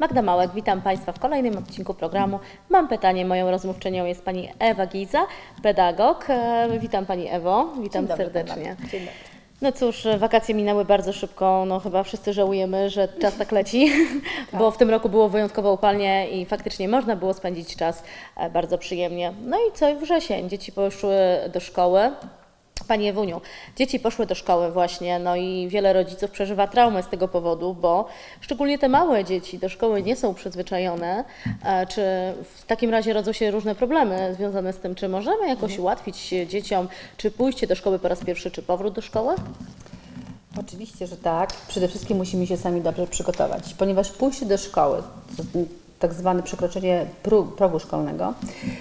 Magda Małek, witam Państwa w kolejnym odcinku programu. Mam pytanie, moją rozmówczynią jest Pani Ewa Giza, pedagog. Witam Pani Ewo, witam serdecznie. Dzień dobry. No cóż, wakacje minęły bardzo szybko, no chyba wszyscy żałujemy, że czas tak leci, bo w tym roku było wyjątkowo upalnie i faktycznie można było spędzić czas bardzo przyjemnie. No i co, wrzesień, dzieci poszły do szkoły. Pani Ewuniu, dzieci poszły do szkoły właśnie, no i wiele rodziców przeżywa traumę z tego powodu, bo szczególnie te małe dzieci do szkoły nie są przyzwyczajone. Czy w takim razie rodzą się różne problemy związane z tym, czy możemy jakoś ułatwić dzieciom, czy pójście do szkoły po raz pierwszy, czy powrót do szkoły? Oczywiście, że tak. Przede wszystkim musimy się sami dobrze przygotować, ponieważ pójście do szkoły, tak zwane przekroczenie progu szkolnego,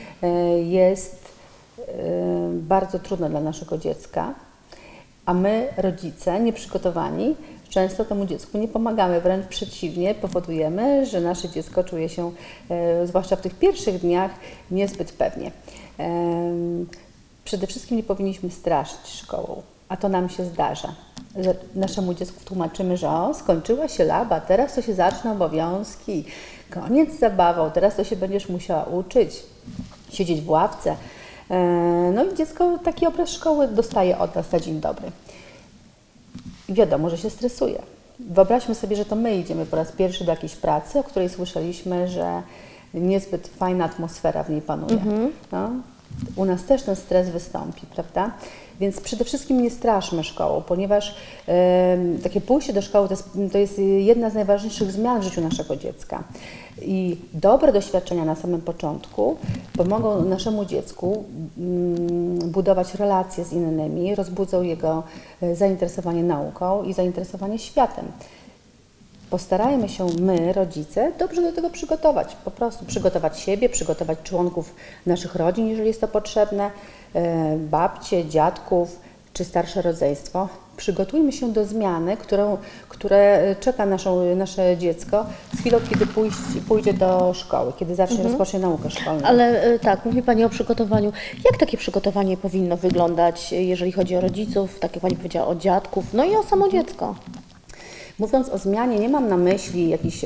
jest bardzo trudne dla naszego dziecka, a my, rodzice, nieprzygotowani, często temu dziecku nie pomagamy, wręcz przeciwnie, powodujemy, że nasze dziecko czuje się, zwłaszcza w tych pierwszych dniach, niezbyt pewnie. Przede wszystkim nie powinniśmy straszyć szkołą, a to nam się zdarza. Naszemu dziecku tłumaczymy, że skończyła się laba, teraz to się zaczną obowiązki, koniec z zabawą, teraz to się będziesz musiała uczyć, siedzieć w ławce. No i dziecko taki obraz szkoły dostaje od nas na dzień dobry. I wiadomo, że się stresuje. Wyobraźmy sobie, że to my idziemy po raz pierwszy do jakiejś pracy, o której słyszeliśmy, że niezbyt fajna atmosfera w niej panuje. No, u nas też ten stres wystąpi, prawda? Więc przede wszystkim nie straszmy szkołą, ponieważ takie pójście do szkoły to jest jedna z najważniejszych zmian w życiu naszego dziecka. I dobre doświadczenia na samym początku pomogą naszemu dziecku budować relacje z innymi, rozbudzą jego zainteresowanie nauką i zainteresowanie światem. Postarajmy się my, rodzice, dobrze do tego przygotować. Po prostu przygotować siebie, przygotować członków naszych rodzin, jeżeli jest to potrzebne, babcie, dziadków czy starsze rodzeństwo. Przygotujmy się do zmiany, które czeka nasze dziecko z chwilą, kiedy pójdzie do szkoły, kiedy rozpocznie naukę szkolną. Ale tak, mówi Pani o przygotowaniu. Jak takie przygotowanie powinno wyglądać, jeżeli chodzi o rodziców, tak jak Pani powiedziała, o dziadków, no i o samo dziecko? Mówiąc o zmianie, nie mam na myśli jakichś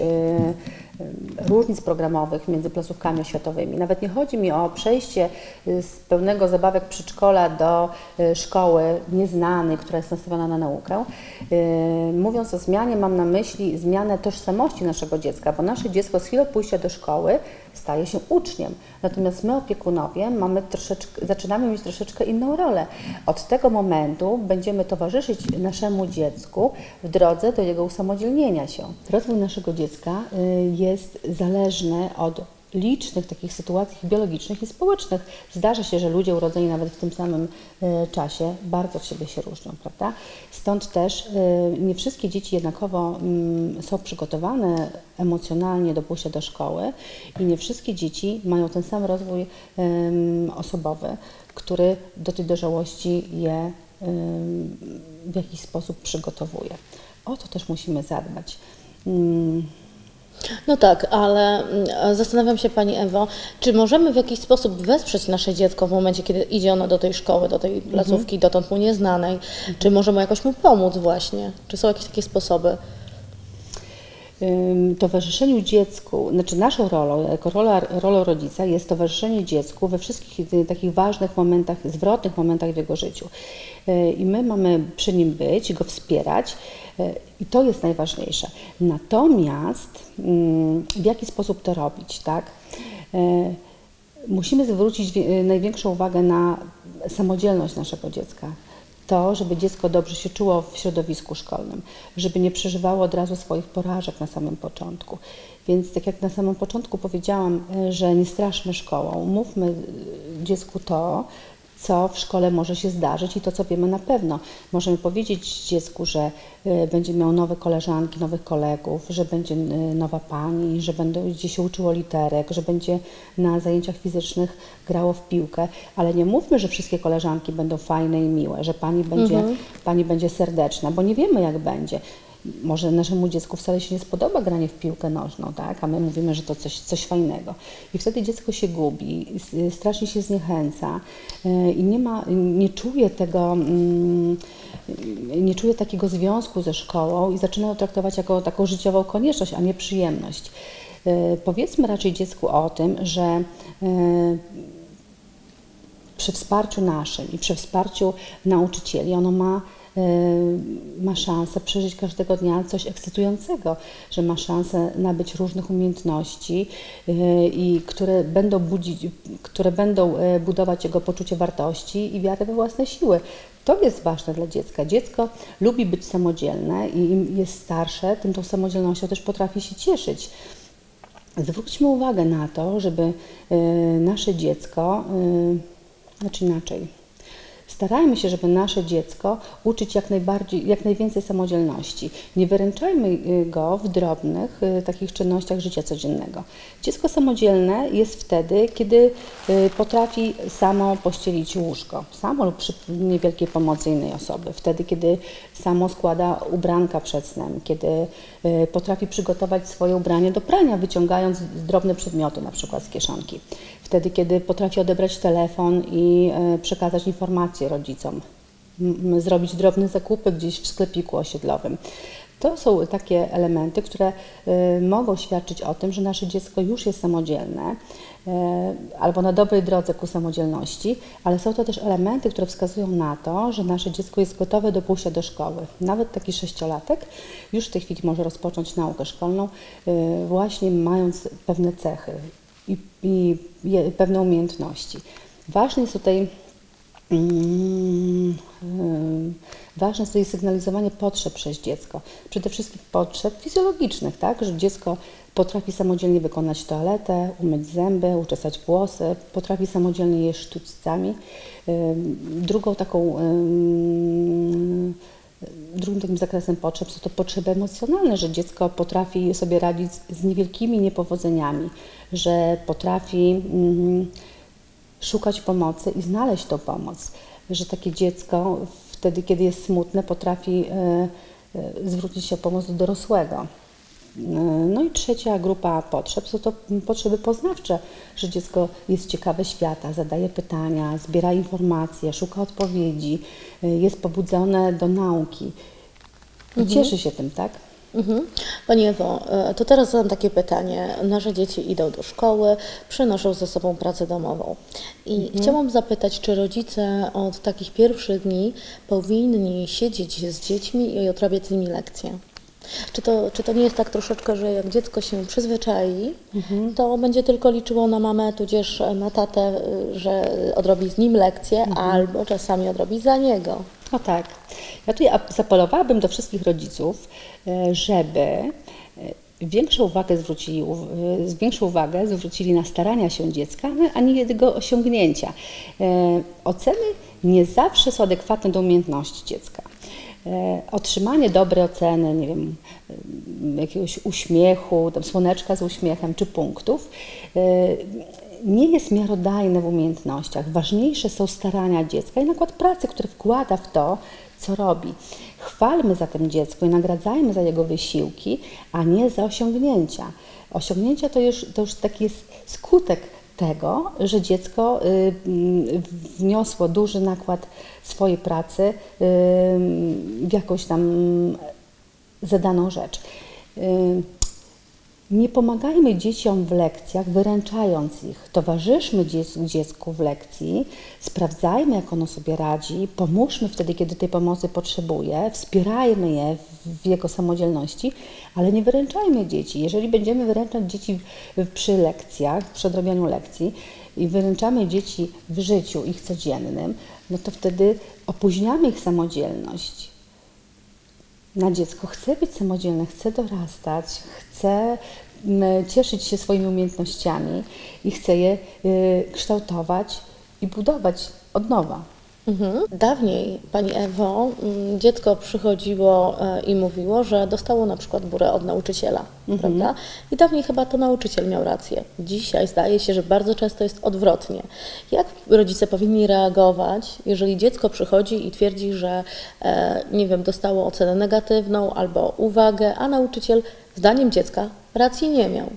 różnic programowych między placówkami oświatowymi. Nawet nie chodzi mi o przejście z pełnego zabawek przedszkola do szkoły nieznanej, która jest nastawiona na naukę. Mówiąc o zmianie, mam na myśli zmianę tożsamości naszego dziecka, bo nasze dziecko z chwilą pójścia do szkoły staje się uczniem. Natomiast my, opiekunowie, zaczynamy mieć troszeczkę inną rolę. Od tego momentu będziemy towarzyszyć naszemu dziecku w drodze do jego usamodzielnienia się. Rozwój naszego dziecka jest zależny od licznych takich sytuacji biologicznych i społecznych. Zdarza się, że ludzie urodzeni nawet w tym samym czasie bardzo od siebie się różnią, prawda? Stąd też nie wszystkie dzieci jednakowo są przygotowane emocjonalnie do pójścia do szkoły i nie wszystkie dzieci mają ten sam rozwój osobowy, który do tej dojrzałości je w jakiś sposób przygotowuje. O to też musimy zadbać. No tak, ale zastanawiam się Pani Ewo, czy możemy w jakiś sposób wesprzeć nasze dziecko w momencie, kiedy idzie ono do tej szkoły, do tej placówki, dotąd mu nieznanej? Czy możemy jakoś mu pomóc właśnie? Czy są jakieś takie sposoby? Towarzyszeniu dziecku, znaczy naszą rolą, jako rolą rodzica jest towarzyszenie dziecku we wszystkich takich ważnych momentach, zwrotnych momentach w jego życiu. I my mamy przy nim być, go wspierać i to jest najważniejsze. Natomiast w jaki sposób to robić, tak? Musimy zwrócić największą uwagę na samodzielność naszego dziecka. To, żeby dziecko dobrze się czuło w środowisku szkolnym, żeby nie przeżywało od razu swoich porażek na samym początku. Więc tak jak na samym początku powiedziałam, że nie straszmy szkołą, mówmy dziecku to, co w szkole może się zdarzyć i to, co wiemy na pewno. Możemy powiedzieć dziecku, że będzie miał nowe koleżanki, nowych kolegów, że będzie nowa pani, że będzie się uczyło literek, że będzie na zajęciach fizycznych grało w piłkę, ale nie mówmy, że wszystkie koleżanki będą fajne i miłe, że pani będzie serdeczna, bo nie wiemy, jak będzie. Może naszemu dziecku wcale się nie spodoba granie w piłkę nożną, tak? A my mówimy, że to coś fajnego. I wtedy dziecko się gubi, strasznie się zniechęca i nie czuje tego, nie czuje takiego związku ze szkołą i zaczyna ją traktować jako taką życiową konieczność, a nie przyjemność. Powiedzmy raczej dziecku o tym, że przy wsparciu naszym i przy wsparciu nauczycieli ono ma szansę przeżyć każdego dnia coś ekscytującego, że ma szansę nabyć różnych umiejętności i które będą budować jego poczucie wartości i wiarę we własne siły. To jest ważne dla dziecka. Dziecko lubi być samodzielne i im jest starsze, tym tą samodzielnością też potrafi się cieszyć. Zwróćmy uwagę na to, żeby nasze dziecko, znaczy inaczej, starajmy się, żeby nasze dziecko uczyć jak najwięcej samodzielności. Nie wyręczajmy go w drobnych takich czynnościach życia codziennego. Dziecko samodzielne jest wtedy, kiedy potrafi samo pościelić łóżko, samo lub przy niewielkiej pomocy innej osoby. Wtedy, kiedy samo składa ubranka przed snem, kiedy potrafi przygotować swoje ubranie do prania, wyciągając drobne przedmioty, na przykład z kieszonki. Wtedy, kiedy potrafi odebrać telefon i przekazać informacje rodzicom, zrobić drobne zakupy gdzieś w sklepiku osiedlowym. To są takie elementy, które mogą świadczyć o tym, że nasze dziecko już jest samodzielne albo na dobrej drodze ku samodzielności, ale są to też elementy, które wskazują na to, że nasze dziecko jest gotowe do pójścia do szkoły. Nawet taki 6-latek już w tej chwili może rozpocząć naukę szkolną, właśnie mając pewne cechy i pewne umiejętności. Ważne jest tutaj sygnalizowanie potrzeb przez dziecko. Przede wszystkim potrzeb fizjologicznych, tak? Że dziecko potrafi samodzielnie wykonać toaletę, umyć zęby, uczesać włosy, potrafi samodzielnie jeść sztućcami. Drugim takim zakresem potrzeb są to potrzeby emocjonalne, że dziecko potrafi sobie radzić z niewielkimi niepowodzeniami, że potrafi szukać pomocy i znaleźć tą pomoc, że takie dziecko wtedy, kiedy jest smutne, potrafi zwrócić się o pomoc do dorosłego. No i trzecia grupa potrzeb są to potrzeby poznawcze, że dziecko jest ciekawe świata, zadaje pytania, zbiera informacje, szuka odpowiedzi, jest pobudzone do nauki i cieszy się tym, tak? Pani Ewo, to teraz zadam takie pytanie. Nasze dzieci idą do szkoły, przynoszą ze sobą pracę domową. I chciałam zapytać, czy rodzice od takich pierwszych dni powinni siedzieć z dziećmi i odrabiać z nimi lekcje? Czy to nie jest tak troszeczkę, że jak dziecko się przyzwyczai, to będzie tylko liczyło na mamę, tudzież na tatę, że odrobi z nim lekcję, albo czasami odrobi za niego? No tak. Ja tutaj zapolowałabym do wszystkich rodziców, żeby większą uwagę zwrócili na starania się dziecka, a nie jego osiągnięcia. Oceny nie zawsze są adekwatne do umiejętności dziecka. Otrzymanie dobrej oceny, nie wiem, jakiegoś uśmiechu, tam słoneczka z uśmiechem czy punktów, nie jest miarodajne w umiejętnościach. Ważniejsze są starania dziecka i nakład pracy, który wkłada w to, co robi. Chwalmy zatem dziecko i nagradzajmy za jego wysiłki, a nie za osiągnięcia. Osiągnięcia to już taki jest skutek tego, że dziecko wniosło duży nakład swojej pracy w jakąś tam zadaną rzecz. Nie pomagajmy dzieciom w lekcjach, wyręczając ich. Towarzyszmy dziecku w lekcji, sprawdzajmy, jak ono sobie radzi, pomóżmy wtedy, kiedy tej pomocy potrzebuje, wspierajmy je w jego samodzielności, ale nie wyręczajmy dzieci. Jeżeli będziemy wyręczać dzieci przy lekcjach, przy odrabianiu lekcji i wyręczamy dzieci w życiu ich codziennym, no to wtedy opóźniamy ich samodzielność. Na dziecko chce być samodzielne, chce dorastać, chce cieszyć się swoimi umiejętnościami i chce je kształtować i budować od nowa. Dawniej, Pani Ewo, dziecko przychodziło i mówiło, że dostało na przykład burę od nauczyciela, prawda? I dawniej chyba to nauczyciel miał rację. Dzisiaj zdaje się, że bardzo często jest odwrotnie. Jak rodzice powinni reagować, jeżeli dziecko przychodzi i twierdzi, że nie wiem, dostało ocenę negatywną albo uwagę, a nauczyciel zdaniem dziecka racji nie miał?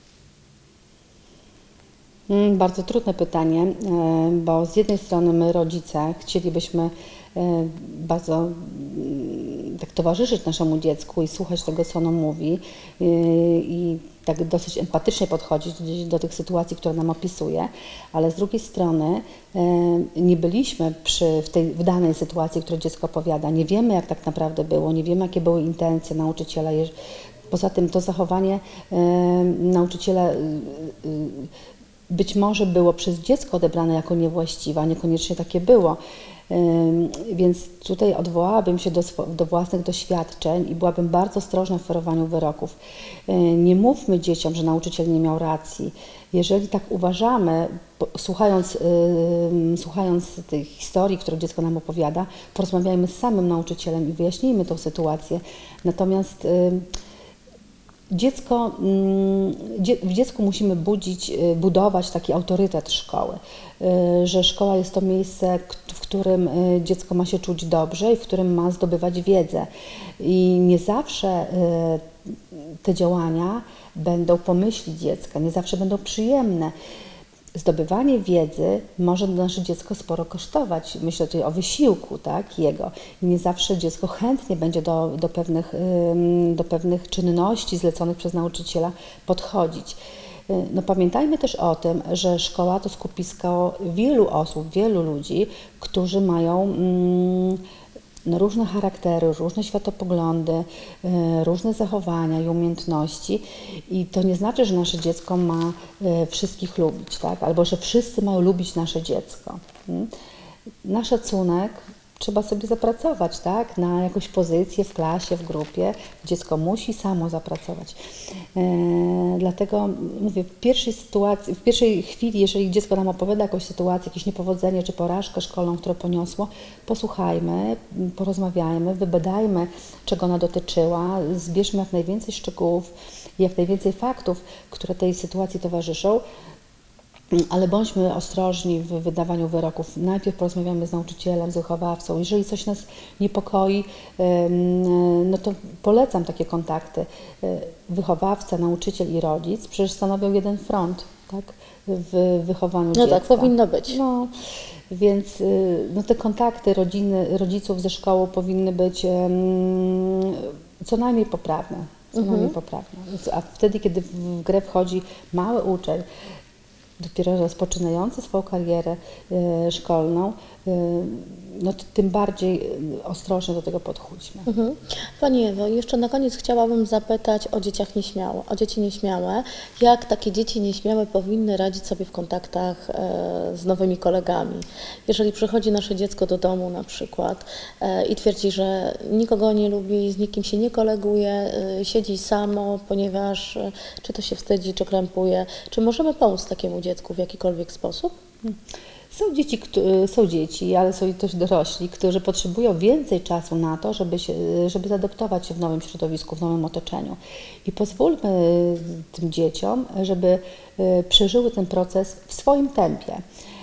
Bardzo trudne pytanie, bo z jednej strony my rodzice chcielibyśmy bardzo tak towarzyszyć naszemu dziecku i słuchać tego, co ono mówi i tak dosyć empatycznie podchodzić do tych sytuacji, które nam opisuje, ale z drugiej strony nie byliśmy w danej sytuacji, którą dziecko opowiada, nie wiemy, jak tak naprawdę było, nie wiemy, jakie były intencje nauczyciela. Poza tym to zachowanie nauczyciela być może było przez dziecko odebrane jako niewłaściwe, a niekoniecznie takie było. Więc tutaj odwołałabym się do własnych doświadczeń i byłabym bardzo ostrożna w oferowaniu wyroków. Nie mówmy dzieciom, że nauczyciel nie miał racji. Jeżeli tak uważamy, słuchając tych historii, które dziecko nam opowiada, porozmawiajmy z samym nauczycielem i wyjaśnijmy tę sytuację. Natomiast w dziecku musimy budować taki autorytet szkoły, że szkoła jest to miejsce, w którym dziecko ma się czuć dobrze i w którym ma zdobywać wiedzę. I nie zawsze te działania będą po myśli dziecka, nie zawsze będą przyjemne. Zdobywanie wiedzy może nasze dziecko sporo kosztować. Myślę tutaj o wysiłku, tak, jego. I nie zawsze dziecko chętnie będzie do pewnych czynności zleconych przez nauczyciela podchodzić. No, pamiętajmy też o tym, że szkoła to skupisko wielu osób, wielu ludzi, którzy mają różne charaktery, różne światopoglądy, różne zachowania i umiejętności i to nie znaczy, że nasze dziecko ma wszystkich lubić, tak? Albo że wszyscy mają lubić nasze dziecko. Na szacunek trzeba sobie zapracować, tak? Na jakąś pozycję w klasie, w grupie. Dziecko musi samo zapracować. Dlatego mówię, w pierwszej chwili, jeżeli dziecko nam opowiada jakąś sytuację, jakieś niepowodzenie czy porażkę szkolną, którą poniosło, posłuchajmy, porozmawiajmy, wybadajmy, czego ona dotyczyła, zbierzmy jak najwięcej szczegółów, jak najwięcej faktów, które tej sytuacji towarzyszą. Ale bądźmy ostrożni w wydawaniu wyroków. Najpierw porozmawiamy z nauczycielem, z wychowawcą. Jeżeli coś nas niepokoi, no to polecam takie kontakty. Wychowawca, nauczyciel i rodzic przecież stanowią jeden front, tak, w wychowaniu dziecka. No tak, powinno być. No, więc te kontakty rodziców ze szkołą powinny być co najmniej poprawne. A wtedy, kiedy w grę wchodzi mały uczeń, dopiero rozpoczynający swoją karierę szkolną, no to tym bardziej ostrożnie do tego podchodźmy. Pani Ewo, jeszcze na koniec chciałabym zapytać o dzieci nieśmiałe. Jak takie dzieci nieśmiałe powinny radzić sobie w kontaktach z nowymi kolegami? Jeżeli przychodzi nasze dziecko do domu na przykład i twierdzi, że nikogo nie lubi, z nikim się nie koleguje, siedzi samo, ponieważ czy to się wstydzi, czy krępuje, czy możemy pomóc takiemu dziecku w jakikolwiek sposób? Są dzieci, ale są też dorośli, którzy potrzebują więcej czasu na to, żeby zaadaptować się w nowym środowisku, w nowym otoczeniu. I pozwólmy tym dzieciom, żeby przeżyły ten proces w swoim tempie.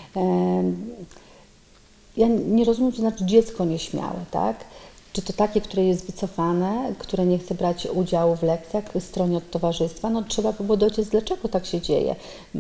Ja nie rozumiem, co znaczy dziecko nieśmiałe, tak? Czy to takie, które jest wycofane, które nie chce brać udziału w lekcjach, stroni od towarzystwa? No trzeba by było dociec, dlaczego tak się dzieje.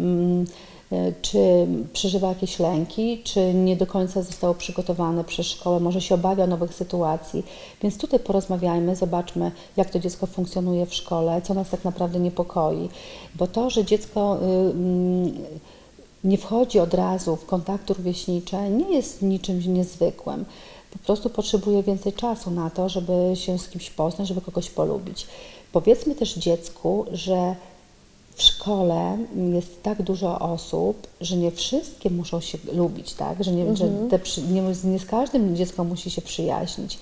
Czy przeżywa jakieś lęki, czy nie do końca zostało przygotowane przez szkołę, może się obawia nowych sytuacji. Więc tutaj porozmawiajmy, zobaczmy, jak to dziecko funkcjonuje w szkole, co nas tak naprawdę niepokoi. Bo to, że dziecko nie wchodzi od razu w kontakty rówieśnicze, nie jest niczym niezwykłym. Po prostu potrzebuje więcej czasu na to, żeby się z kimś poznać, żeby kogoś polubić. Powiedzmy też dziecku, że w szkole jest tak dużo osób, że nie wszystkie muszą się lubić, tak? Że nie z każdym dziecko musi się przyjaźnić.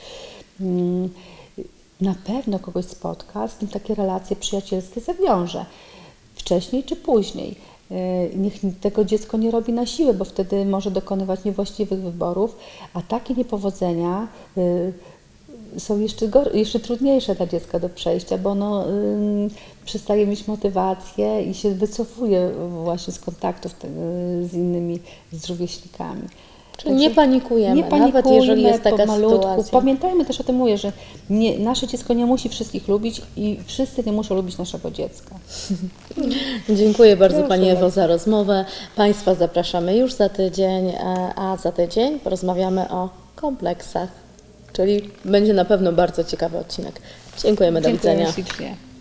Na pewno kogoś spotka, z kim takie relacje przyjacielskie zawiąże, wcześniej czy później. Niech tego dziecko nie robi na siłę, bo wtedy może dokonywać niewłaściwych wyborów, a takie niepowodzenia są jeszcze trudniejsze dla dziecka do przejścia, bo ono przestaje mieć motywację i się wycofuje właśnie z kontaktów z rówieśnikami. Czyli nie panikujemy, nawet jeżeli jest taka sytuacja. Pamiętajmy też o tym, mówię, że nasze dziecko nie musi wszystkich lubić i wszyscy nie muszą lubić naszego dziecka. Dziękuję bardzo Pani Ewo za rozmowę. Państwa zapraszamy już za tydzień, a za tydzień porozmawiamy o kompleksach. czyli będzie na pewno bardzo ciekawy odcinek. Dziękujemy, do widzenia. Ślicznie.